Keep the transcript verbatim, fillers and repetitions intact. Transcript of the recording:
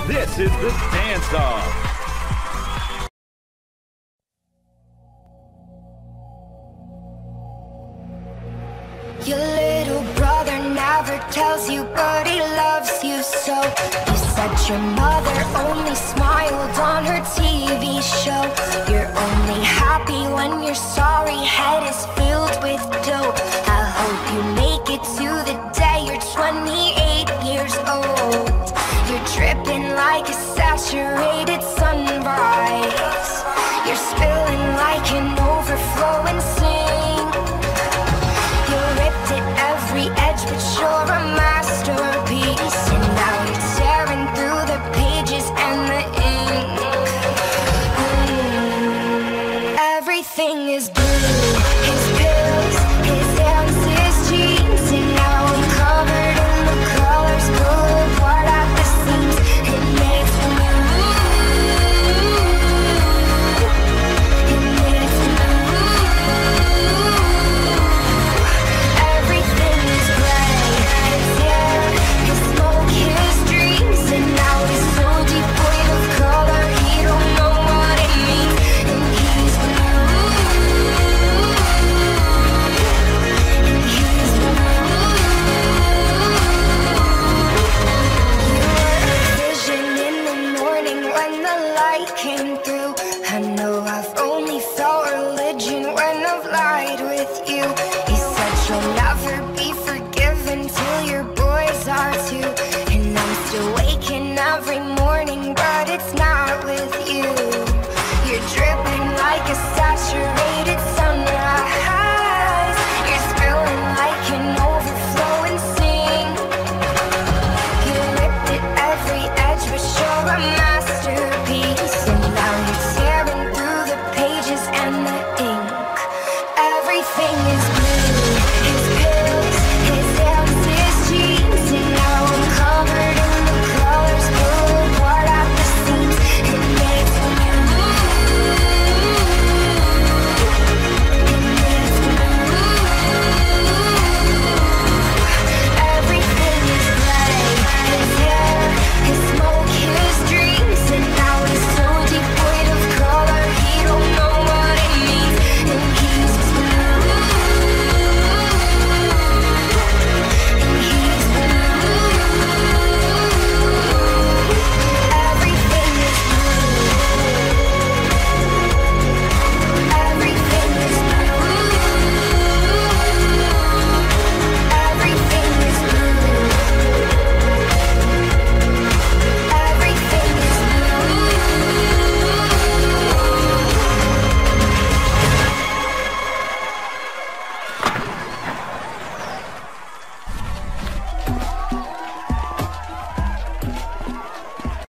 This is the dance-off. Your little brother never tells you, but he loves you so. You said your mother only smiled on her T V show. You're only happy when your sorry head is filled with dope. I hope you make it to the day you're twenty-eight years old. You're dripping like a saturated sunrise. You're spilling like an overflowing sink. You're ripped at every edge, but you're a masterpiece. And now you're tearing through the pages and the ink. Mm. Everything is blue. His pills, his hands, his jeans. And now I'm covered in the colors, pull apart at the seams. It makes me came through. I know I've only felt religion when I've lied with you. You said you'll never be forgiven till your boys are too. And I'm still waking every morning